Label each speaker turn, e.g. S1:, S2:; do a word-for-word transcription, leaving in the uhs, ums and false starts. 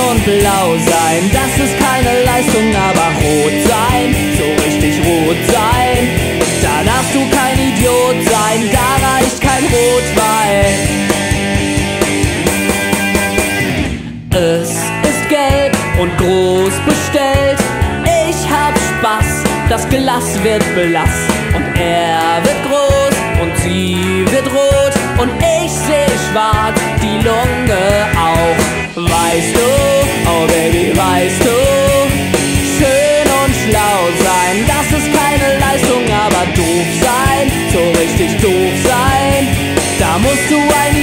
S1: und blau sein, das ist keine Leistung, aber rot sein, so richtig rot sein, da darfst du kein Idiot sein, da reicht kein Rotwein. Es ist gelb und groß bestellt, ich hab Spaß, das Glas wird blass und er wird groß und sie wird rot und ich seh schwarz, die Lunge auch. Weißt du, oh Baby, weißt du, schön und schlau sein, das ist keine Leistung, aber doof sein, so richtig doof sein, da musst du ein